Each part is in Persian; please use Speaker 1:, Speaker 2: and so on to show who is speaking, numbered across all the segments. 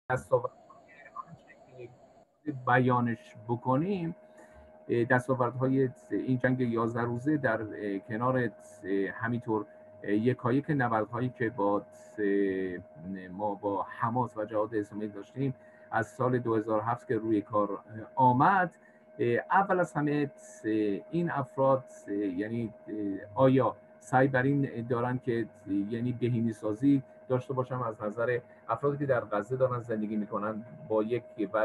Speaker 1: دستاوردهای آنچه که بیانش بکنیم، دستاوردهای این جنگ 11 روزه در کنار همینطور یکایک نبردهایی که ما با حماس و جهاد اسلامی داشتیم از سال 2007 که روی کار آمد. اول از همه این افراد یعنی آیا سعی بر این دارن که یعنی بهینه سازی داشته باشن از نظر افرادی که در غزه دارن زندگی میکنن با یک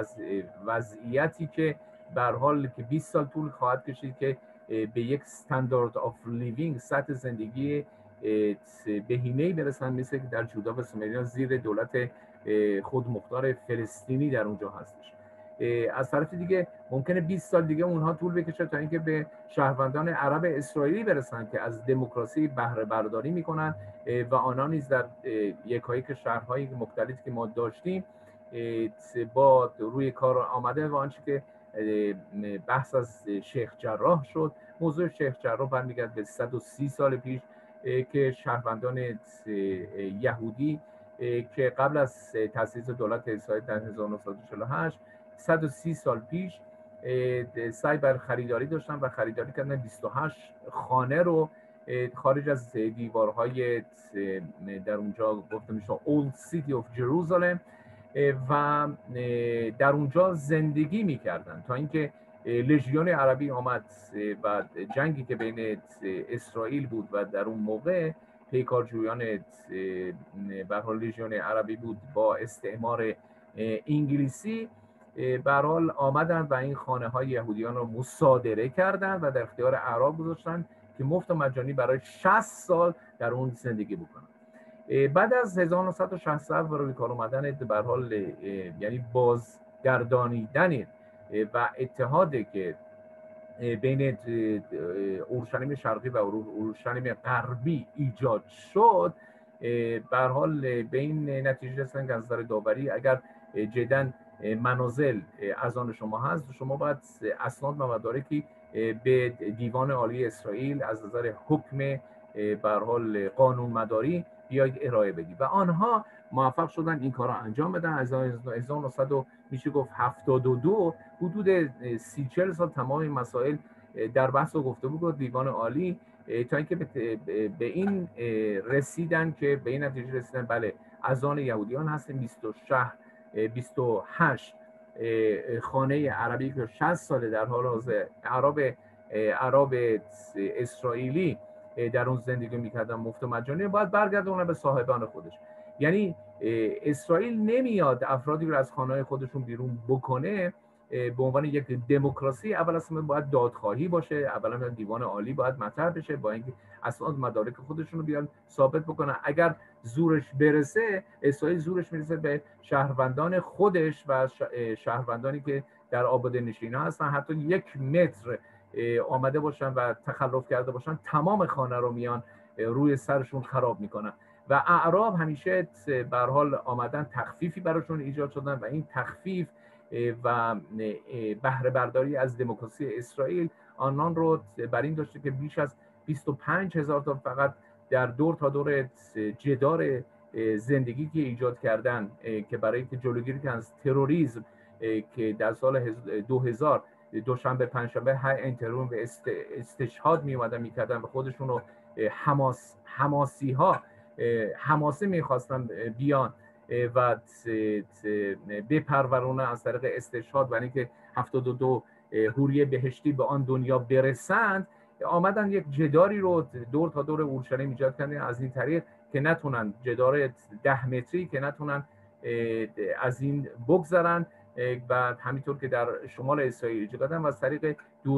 Speaker 1: وضعیتی که به هر حال که 20 سال طول خواهد کشید که به یک استاندارد آف لیوینگ، سطح زندگی بهینه‌ای برسن، مثل که در جودا و سومریا زیر دولت خودمختار فلسطینی در اونجا هستش. از طرف دیگه ممکنه 20 سال دیگه اونها طول بکشه تا اینکه به شهروندان عرب اسرائیلی برسن که از دموکراسی بهره برداری میکنن و آنها نیز در یکایک شهرهای مختلفی که ما داشتیم با روی کار آمده و آنچه که بحث از شیخ جراح شد. موضوع شیخ جراح برمیگرد به 130 سال پیش که شهروندان یهودی که قبل از تأسیس دولت اسرائیل در 1948 130 سال پیش سعی بر خریداری داشتن و خریداری کردن 28 خانه رو خارج از دیوارهای در اونجا گفته میشه Old City of Jerusalem و در اونجا زندگی میکردن تا اینکه لژیون عربی آمد و جنگی که بین اسرائیل بود و در اون موقع پیکارجویان به حال لژیون عربی بود با استعمار انگلیسی به هر حال آمدن و این خانه های یهودیان رو مصادره کردن و در اختیار اعراب گذاشتن که مفت و مجانی برای 60 سال در اون زندگی بکنن. بعد از 1967 و روی کار اومدن به هر حال یعنی بازگردانیدن و اتحادی که بین اورشلیم شرقی و اورشلیم غربی ایجاد شد، به هر حال به این نتیجه رسیدن که از نظر داوری اگر جداً منازل از آن شما هست، شما باید اسناد و مدارکی به دیوان عالی اسرائیل از نظر حکم به هر حال قانون مداری بیاید ارائه بدید و آنها موفق شدن این کار را انجام بدن. از 1900 میشه گفت 72 حدود 30-40 سال تمام این مسائل در بحث و گفتگو بود دیوان عالی تا اینکه به این رسیدن که به این نتیجه رسیدن بله از آن یهودیان هستیم 28 خانه عربی که 60 ساله در حال حاضر عرب اسرائیلی در اون زندگی میکردن مفت و مجانی باید برگردونه به صاحبان خودش. یعنی اسرائیل نمیاد افرادی رو از خانه‌های خودشون بیرون بکنه به عنوان یک دموکراسی. اول از همه باید دادخواهی باشه، اولا دیوان عالی باید مطرح بشه با اینکه اسناد مدارک خودشون رو بیان ثابت بکنن. اگر زورش برسه، اسرائیل زورش میرسه به شهروندان خودش و شهروندانی که در آباده نشینی هستن حتی 1 متر آمده باشن و تخلف کرده باشن تمام خانه رو میان روی سرشون خراب میکنن و اعراب همیشه به هر حال آمدن تخفیفی براشون ایجاد شدن و این تخفیف و بهره برداری از دموکراسی اسرائیل آنان رو بر این داشته که بیش از 25,000 تا فقط در دور تا دور جدار زندگی که ایجاد کردن که برای که جلوگیری از تروریسم که در سال 2000 دوشنبه پنجشنبه های این ترور به استشهاد می اومدن میکردن و خودشون رو حماسه میخواستن بیان و بپرورونه از طریق استشهاد و اینکه 72 حوری بهشتی به آن دنیا برسند، آمدن یک جداری رو دور تا دور اورشلیم ایجاد کردن از این طریق که نتونن جدار 10 متری که نتونن از این بگذرن و همینطور که در شمال اسرائیل ایجاد کردن و از طریق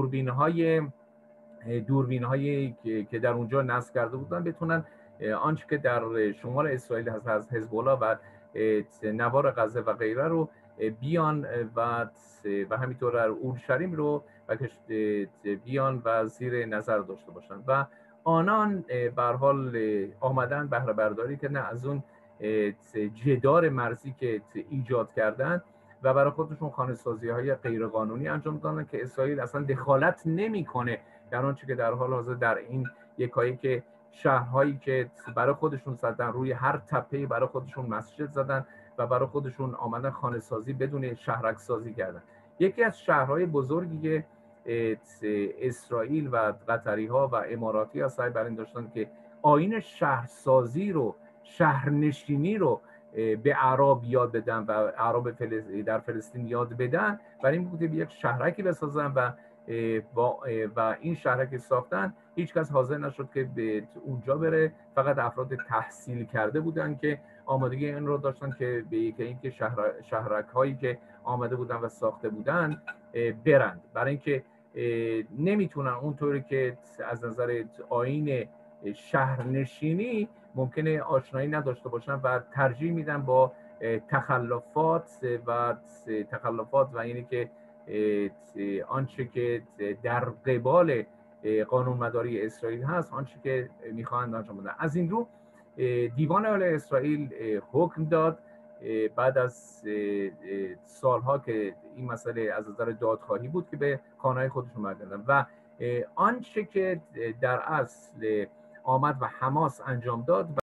Speaker 1: دوربین‌هایی که در اونجا نصب کرده بودن بتونن آنچه که در شمال اسرائیل هست از حزب الله و نوار غزه و غیره رو بیان و همینطور در اورشلیم رو و بیان و زیر نظر داشته باشن و آنان به هر حال آمدن بهره برداری که نه از اون جدار مرزی که ایجاد کردن و برای خودشون خانه‌سازی‌های غیرقانونی انجام دادن که اسرائیل اصلا دخالت نمی‌کنه در آنچه که در حال حاضر در این یکایک شهرهایی که برای خودشون زدن، روی هر تپه‌ای برای خودشون مسجد زدن و برای خودشون آمدن خانه سازی بدون شهرک سازی کردن. یکی از شهرهای بزرگی که اسرائیل و قطری ها و اماراتی ها سعی بر این داشتن که آیین شهرسازی رو، شهرنشینی رو به اعراب یاد بدن و اعراب در فلسطین یاد بدن، برای این بوده یک شهرکی بسازن و این شهرک ساختن هیچ کس حاضر نشد که به اونجا بره، فقط افراد تحصیل کرده بودن که آمادگی این رو داشتن که به اینکه شهرک هایی که آمده بودن و ساخته بودن برند، برای اینکه نمیتونن اونطوری که از نظر آیین شهرنشینی ممکنه آشنایی نداشته باشن و ترجیح میدن با تخلفات و اینی که آنچه که در قبال قانون مداری اسرائیل هست، آنچه که میخواهند انجام بدن. از این رو دیوان عالی اسرائیل حکم داد بعد از سالها که این مسئله از نظر دادخواهی بود که به خانه‌های خودشون برگردن و آنچه که در اصل آمد و حماس انجام داد